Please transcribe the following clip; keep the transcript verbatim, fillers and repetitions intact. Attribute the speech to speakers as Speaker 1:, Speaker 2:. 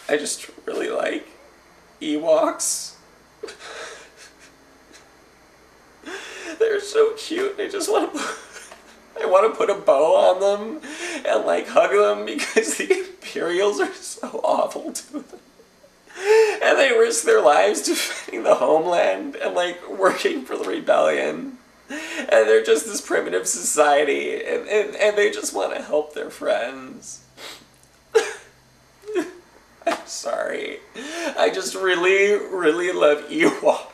Speaker 1: I just really like Ewoks. They're so cute. I just want to put, I want to put a bow on them and like hug them because the Imperials are so awful to them. And they risk their lives defending the homeland and like working for the rebellion. And they're just this primitive society, and, and, and they just want to help their friends. I'm sorry. I just really, really love Ewok.